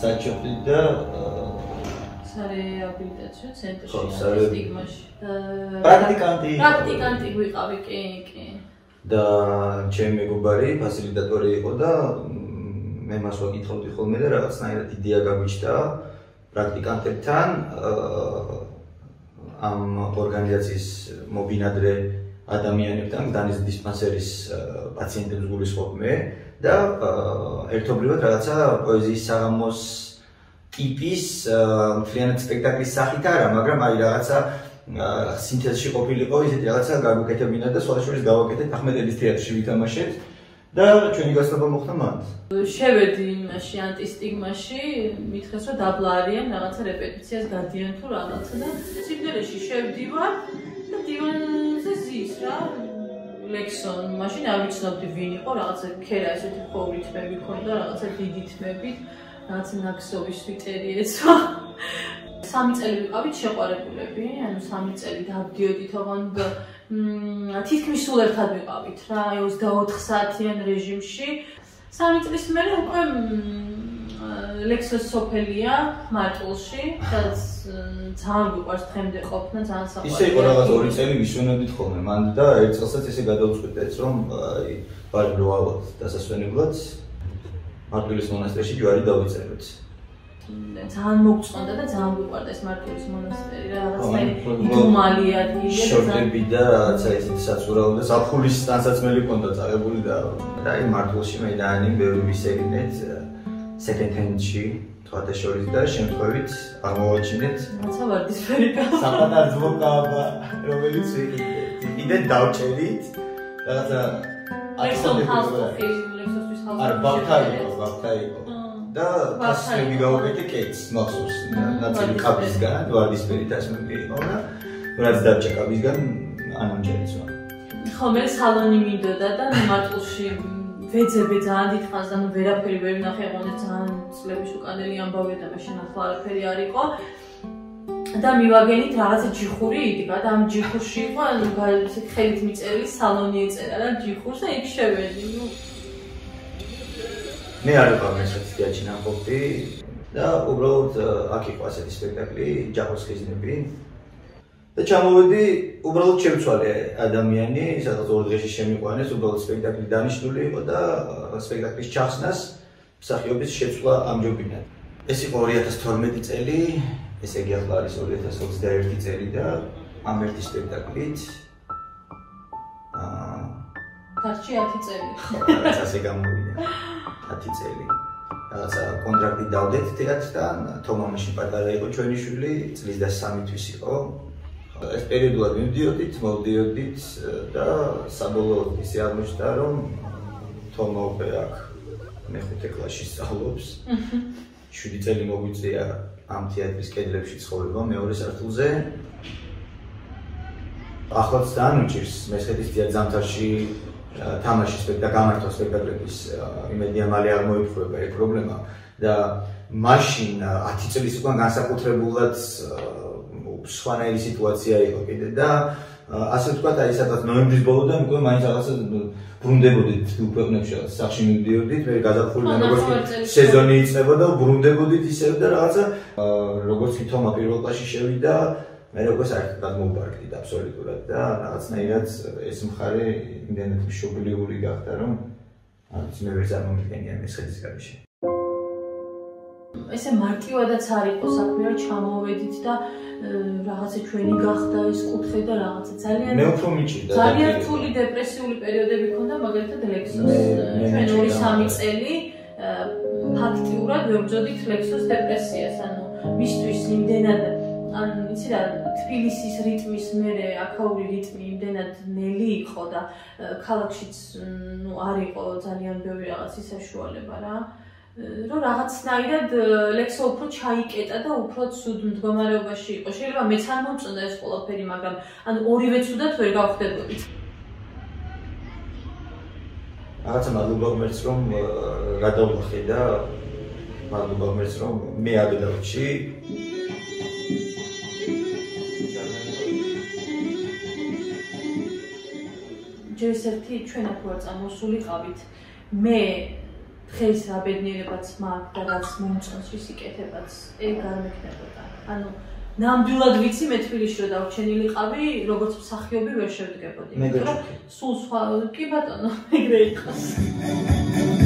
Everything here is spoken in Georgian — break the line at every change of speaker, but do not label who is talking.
საჩოთი და
სარეაბილიტაციო ცენტრში სტიგმაში.
პრაქტიკანტი
ვიყავი, კი.
და ჩემი მეგობარი ფასილიტატორი იყო და მე მას ვაკითხავდი ხოლმე და რაღაცნაირად იდეა გაგვიჩნდა პრაქტიკანტებთან ამ ორგანიზაციის მობინადრე ადამიანებთან დანის დისპანსერის პაციენტებს გულისხმობ მე და ერთობლივად რაღაცა პოეზიის საღამოს ტიპის მთლიანად სპექტაკლის სახით არა, მაგრამ აი რაღაცა სინთეზში ყოფილიყო ისეთი რაღაცა გაგვეკეთებინა და სხვა შორის გავაკეთეთ ახმედელის თეატრში ვითამაშეთ და ჩვენი გასწრება მოხდა მანდ.
შევედი იმაში ანტისტიგმაში, მითხეს რომ დაბლა არიან რაღაცა რეპეტიციას გადიან თუ რაღაცა და სიმღერაში შევდივარ და დივანზე ზის რა ლექსონ მაშინ არ ვიცნობდი ვინ იყო რაღაცა ქერა ესეთი ხოური თმები ქონდა რაღაცა დიდი თმებით რაღაცა ნაქსოვის ვიტერი ეცვა 3 წელი ვიყავით შეყვარებულები, ანუ 3 წელი დავდიოდით ოღონდ თითქმის სულ ერთად ვიყავით რა, 24 საათიან რეჟიმში. 3 წლის მერე უკვე ლექსოს სოფელია მარტვილში, სადაც ძალიან გვიყვარს დღემდე ყოფნა, ძალიან საყვარელია.
ისე იყო რაღაც 2 წელი ვისვენებდით ხოლმე მან და ერთ წელსაც ესე გადავწყვიტეთ, რომ ვარ რო ავად დასასვენებლად მარტვილის მონასტერში ჯვარი დავიწეროთ.
ძალიან მოგწონდა და ძალიან გვიყვარდა ეს მარტვილის მონასტერი რა რაღაცა იდუმალი ადგილია
შორტები და რაღაცა ისეთი საცურაო და საფულის ტანსაცმელი ჰქონდა წაღებული და აი მარტვილში მე დაანი ბევრი ვისეგნეთ second hand-ში თქვათა შორის და შემთხვევით აღმოვაჩინეთ
რაღაცა ვარდისფერი კაბა
საპატარ ძმოკაბა რომელიც კიდე დავჭერით რაღაცა
ლექსოსთვის ხალხი
არ ბავთა იყო და თასები გავაკეთე კექს მახსოვს ნაწილი კაბისგან ვარდისფერი თასები იყო და რაც დარჩა კაბისგან ანამჯერიც ვარ
ხო მე სალონი მინდოდა და მარტვილში ვეძებე ძალიან დიდხანს და ვერაფერი ვერ ვნახე ოღონდ ძალიან წლების უკანელი ამბავია და მაშინ ახლა არაფერი არ იყო და მივაგენით რაღაცა ჯიხური იდგა და ამ ჯიხურში იყო ესე ხელით მიწერილი სალონი ეწერა და ჯიხურს და იქ შევედი
მე არ ვიყავ მეცაც დიაჩინამყოფი და უბრალოდ აქ იყო ასეთი სპექტაკლი ჯახოს ხიზნები და ჩამოვედი უბრალოდ შევცვალე ადამიანი სადაც 2 დღეში შემიყვანეს უბრალოდ სპექტაკლი დანიშნული იყო და სპექტაკლის ჩახსნას მსახიობის შეცვლა ამჯობინათ ეს იყო 2012 წელი ესე იგი ახლა არის 2021 წელი და ამ ერთი სპექტაკლით
დარჩი 10 წელი
რაც ასე გამოვიდა 10 წელი. რაღაცა კონტრაქტი დავდეთ თეატრთან, თომამაში პატარა იყო ჩვენი შვილი, წლის და 3 თვის იყო. ეს პერიოდულად მივდიოდით, მოვდიოდით და საბოლოოდ ისე აღმოჩნდა, რომ თომა უკვე აქ მე-5 კლასში სწავლობს. 7 წელი მოგვიწია ამ თეატრის კედლებში ცხოვრება მეორე სართულზე. ახლაც ძალიან უჭირს მესხეთის თეატრის ზამთარში თამაში გამართვა სპექტაკლების იმედია მალე არ მოიფხვრება ეს პრობლემა და მაშინ 10 წლის უკან განსაკუთრებულად სხვანაირი სიტუაცია იყო კიდე და ასე ვთქვათ აი სადღაც ნოემბრის ბოლოდან უკვე მაინც რაღაცა ბრუნდებოდით ფილ ქვეყნებში სახში მივდიოდით მე გაზაფხულიდან როგორც სეზონი იწყებოდა ბრუნდებოდით ისევ და რაღაცა როგორც კი თომა პირველ კლასში შევიდა მე როგორც საერთოდ გადმოვპარკდით აბსოლუტურად და რაღაცნაირად ეს მხარე იმდენად მშობლიური გახდა რომ არც მე ვერ წარმოვიდგენია მესხეთის გარეშე
ესე მარტივადაც არ იყო საქმე რომ ჩამოვედით და რაღაცა ჩვენი გახდა ეს კუთხე და რაღაცა
მე უფრო მიჭირდა
ძალიან რთული დეპრესიული პერიოდები ქონდა მაგალითად ლექსოს ჩვენ 2-3 წელი ფაქტიურად ვებრძოდით ლექსოს დეპრესიას ანუ მისთვის იმდენად ან იცი რა თბილისის რიტმის მერე აქაური რიტმი იმდენად ნელი იყო და ქალაქშიც ნუ არ იყო ძალიან ბევრი რაღაცის საშუალება რა რომ რაღაცნაირად ლექსო უფრო ჩაიკეტა და უფრო ცუდ მდგომარეობაში იყო შეიძლება მეც არ მომწონდა ეს ყველაფერი მაგრამ ანუ ორივე ცუდად ვერ გავხდებოდით
რაღაცა მადლობა ღმერთს რომ გადავხე და მადლობა ღმერთს რომ მე აგდავჭი
ჯერ ერთი ჩვენ აქ ვარ წამოსულიყავით მე დღეს რა ბედნიერებაც მაქვს და რაც მომწონს ის იკეთებაც ეგ არ მექნებოდა. ანუ ნამდვილად ვიცი მე თბილისში რომ დავჩენილიყავი, როგორც მსახიობი ვერ შევდგებოდი.
მე გეჭირდი.
სულ სხვა კი ბატონო, ეგრე იყოს.